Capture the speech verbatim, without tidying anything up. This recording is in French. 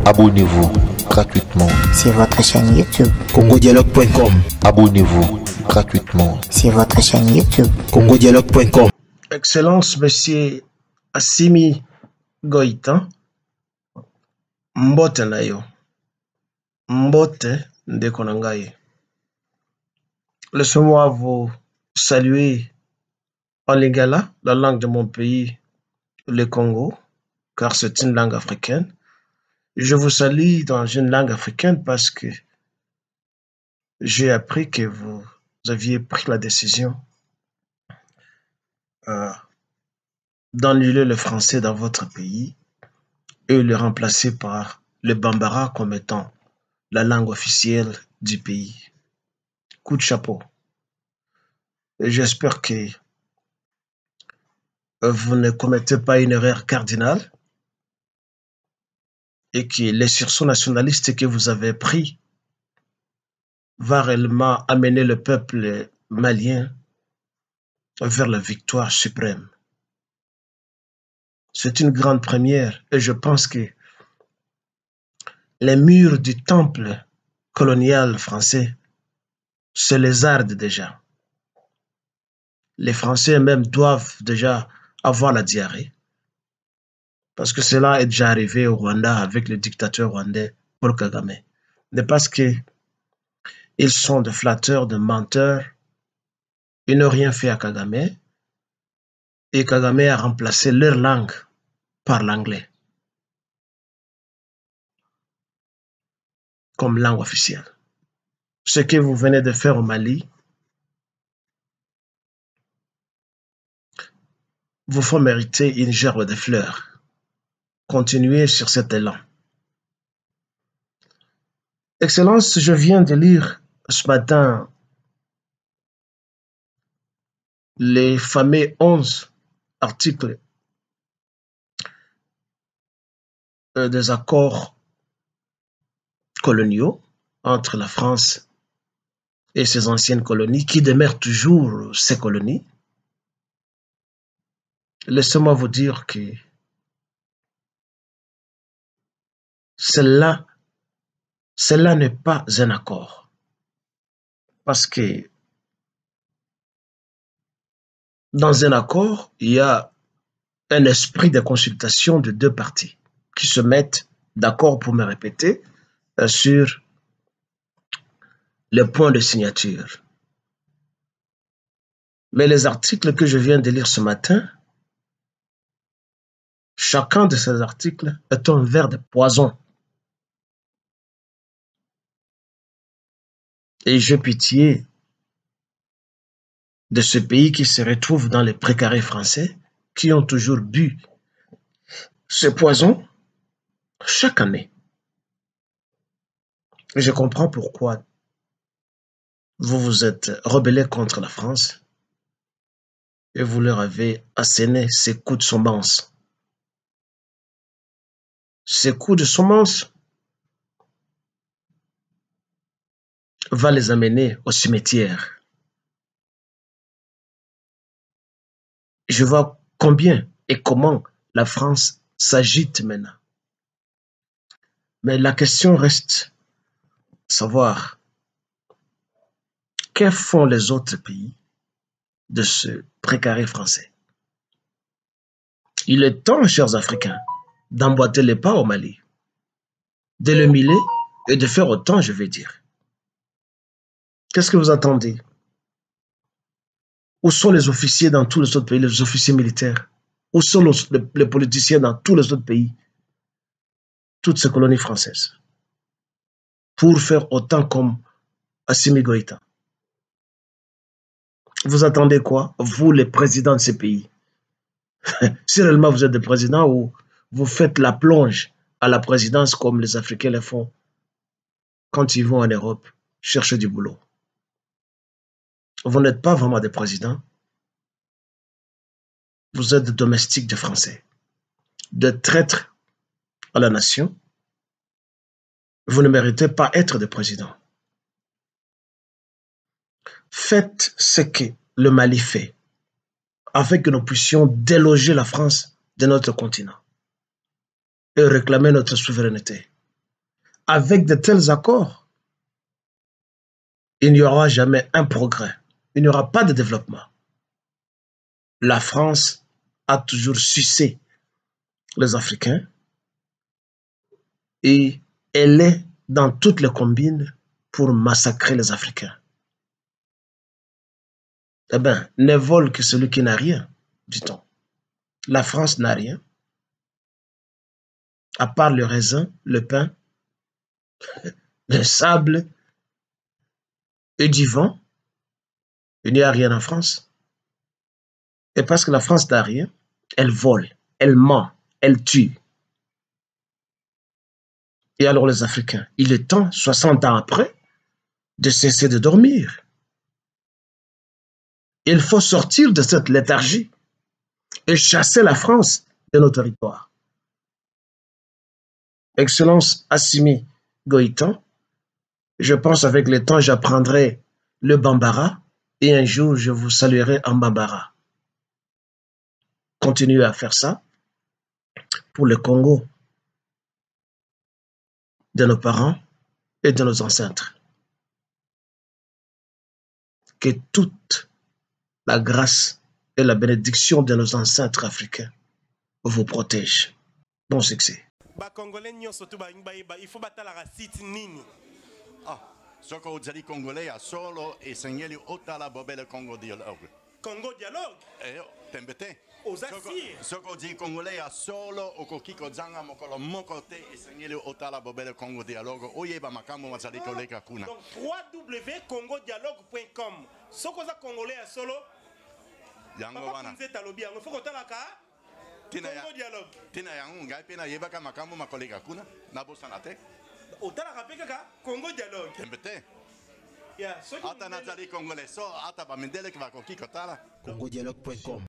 Abonnez-vous gratuitement sur votre chaîne YouTube congo dialogue point com. Abonnez-vous gratuitement sur votre chaîne YouTube congo dialogue point com. Excellence, Monsieur Assimi Goïta, mbote na yo, mbote ndeko na ngai. Laissez-moi vous saluer en lingala, la langue de mon pays, le Congo, car c'est une langue africaine. Je vous salue dans une langue africaine parce que j'ai appris que vous aviez pris la décision euh, d'annuler le français dans votre pays et le remplacer par le bambara comme étant la langue officielle du pays. Coup de chapeau. Et j'espère que vous ne commettez pas une erreur cardinale et que les sursauts nationalistes que vous avez pris va réellement amener le peuple malien vers la victoire suprême. C'est une grande première et je pense que les murs du temple colonial français se lézardent déjà. Les Français même doivent déjà avoir la diarrhée parce que cela est déjà arrivé au Rwanda avec le dictateur rwandais Paul Kagame. Mais parce que ils sont des flatteurs, des menteurs, ils n'ont rien fait à Kagame et Kagame a remplacé leur langue par l'anglais comme langue officielle. Ce que vous venez de faire au Mali vous faut mériter une gerbe de fleurs. Continuez sur cet élan. Excellence, je viens de lire ce matin les fameux onze articles des accords coloniaux entre la France et ses anciennes colonies qui demeurent toujours ces colonies. Laissez-moi vous dire que cela, cela n'est pas un accord. Parce que dans un accord, il y a un esprit de consultation de deux parties qui se mettent d'accord, pour me répéter, sur les points de signature. Mais les articles que je viens de lire ce matin, chacun de ces articles est un verre de poison. Et j'ai pitié de ce pays qui se retrouve dans les précarés français qui ont toujours bu ce poison chaque année. Et je comprends pourquoi vous vous êtes rebellés contre la France et vous leur avez asséné ces coups de semence. Ces coups de semence vont les amener au cimetière. Je vois combien et comment la France s'agite maintenant. Mais la question reste de savoir que font les autres pays de ce précaré français. Il est temps, chers Africains, d'emboîter les pas au Mali, de le miler et de faire autant, je vais dire. Qu'est-ce que vous attendez? Où sont les officiers dans tous les autres pays, les officiers militaires? Où sont les, les politiciens dans tous les autres pays, toutes ces colonies françaises, pour faire autant comme Assimi Goïta? Vous attendez quoi, vous les présidents de ces pays? Si réellement vous êtes des présidents ou vous faites la plonge à la présidence comme les Africains le font quand ils vont en Europe chercher du boulot. Vous n'êtes pas vraiment des présidents. Vous êtes des domestiques de Français, des traîtres à la nation. Vous ne méritez pas être des présidents. Faites ce que le Mali fait, afin que nous puissions déloger la France de notre continent et réclamer notre souveraineté. avec de tels accords, il n'y aura jamais un progrès. Il n'y aura pas de développement. La France a toujours sucé les Africains et elle est dans toutes les combines pour massacrer les Africains. Eh bien, ne vole que celui qui n'a rien, dit-on. La France n'a rien, à part le raisin, le pain, le sable et du vent. Il n'y a rien en France. Et parce que la France n'a rien, elle vole, elle ment, elle tue. Et alors les Africains, il est temps, soixante ans après, de cesser de dormir. Il faut sortir de cette léthargie et chasser la France de nos territoires. Excellence Assimi Goïta, je pense avec le temps j'apprendrai le bambara et un jour je vous saluerai en bambara. Continuez à faire ça pour le Congo de nos parents et de nos ancêtres. Que toute la grâce et la bénédiction de nos ancêtres africains vous protègent. Bon succès. Il faut battre la racine nini. Ah, soko ozali congolais à solo et sengeli otala bobele Congo dialogue. Congo dialogue. Eh, tembete. Ozasi. Soko ozali congolais à solo okoki kozanga mokolo moko te et sengeli otala bobele Congo dialogue. Oyeba makambo mazali koleka kuna. Donc w w w point congo dialogue point com. Soko ozali congolais à solo. Yango wana. Nzeta lobi yango faut kotala ka. Tina ya. Congo dialogue. Tina yango ngai pe na yebaka makambo makoleka kuna na bosana te. Otala kapeka ka Congo dialogue. Tembete. Ya, soki ata nazali congolais so ata bamendele ki bakoki kotala congo dialogue point com